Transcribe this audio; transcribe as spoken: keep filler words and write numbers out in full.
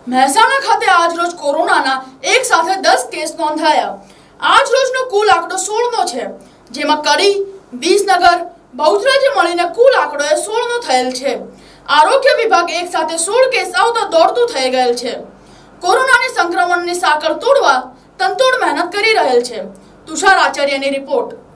મહેસાણા ખાતે આજ રોજ કોરોનાના એક સાથે દસ કેસ નોંધાયા। આજ રોજનો કુલ આંકડો સોળ નો છે, જેમાં કડી, વિસનગર, બહુચરાજી મળીને કુલ આંકડો સોળ નો થયેલ છે। આરોગ્ય વિભાગ એક સાથે સોળ કેસ આવતા દોડતું થઈ ગયેલ છે। કોરોનાની સંક્રમણની સાંકળ તોડવા તંતોડ મહેનત કરી રહેલ છે। તુષાર આચાર્યની રિપોર્ટ।